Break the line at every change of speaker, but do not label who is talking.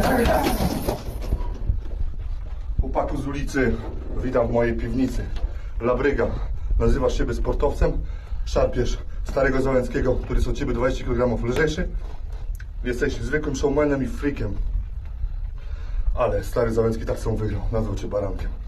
Chłopaku z ulicy, witam w mojej piwnicy. Labryga, nazywasz siebie sportowcem, szarpiesz starego Załęckiego, który jest od ciebie 20 kg lżejszy. Jesteś zwykłym showmanem i freakiem. Ale stary Załęcki tak samo wygrał, nazwał cię barankiem.